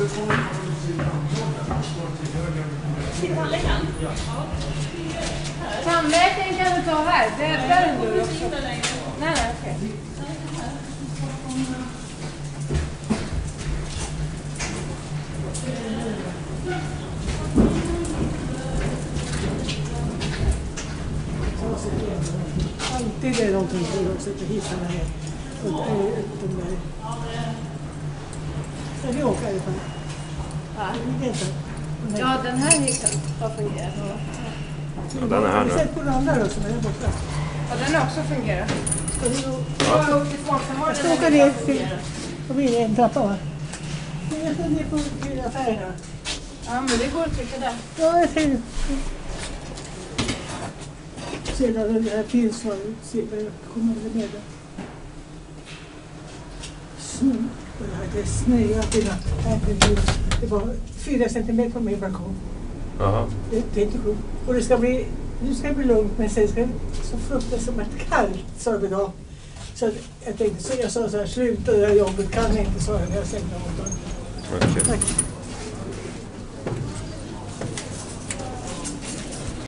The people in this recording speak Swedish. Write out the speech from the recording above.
Tandläkaren kan du ta här. Det är där en dörr också. Nej, okej. Alltid är någonting för att sätta hissarna här. Ska vi åka i alla fall? Ja, den här hissen har fungerat. Ja, den är här nu. Sätt på den andra då som är borta. Ja, den har också fungerat. Ska vi då... Ja, upp till tvångssamordningen. Jag ska åka ner till... Då blir det en trappa, va? Jag ska ner på affärerna. Ja, men det går att trycka där. Ja, jag ser det. Sedan det här finns vad jag kommer med det. Snö. Det är snöat i natt. Det var 4 centimeter på min balkong. Jaha. Det är inte klokt. Och det ska bli, nu ska det bli lugnt, men sen ska det så fruktansvärt kallt, sa vi då. Så jag tänkte, så jag sa så här, sluta det här jobbet, kan jag inte, sa jag när jag sänkte åt dem. Okay. Tack.